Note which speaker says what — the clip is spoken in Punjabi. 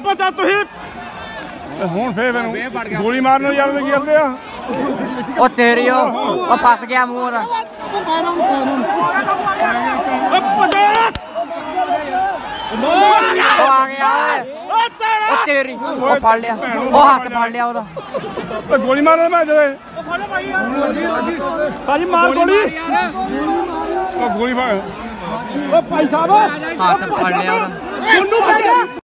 Speaker 1: ਪਤਾ ਤੁਸੀਂ ਹੁਣ ਫੇਰ ਮੈਨੂੰ ਗੋਲੀ ਮਾਰਨ ਯਾਰ ਕੀ ਕਰਦੇ ਆ
Speaker 2: ਉਹ ਤੇਰੀ ਉਹ ਫਸ ਗਿਆ ਮੂੰਹ ਦਾ ਉਹ ਆ ਗਿਆ ਉਹ ਤੇਰੀ ਉਹ ਫੜ ਲਿਆ ਉਹ ਹੱਥ ਫੜ ਲਿਆ ਉਹਦਾ
Speaker 1: ਗੋਲੀ ਮਾਰਨ ਮੈਂ ਜਦੇ ਭਾਜੀ ਮਾਰ ਗੋਲੀ ਉਹ ਗੋਲੀ ਮਾਰ ਉਹ ਭਾਈ ਸਾਹਿਬ
Speaker 2: ਹੱਥ ਫੜ ਲਿਆ ਉਹਦਾ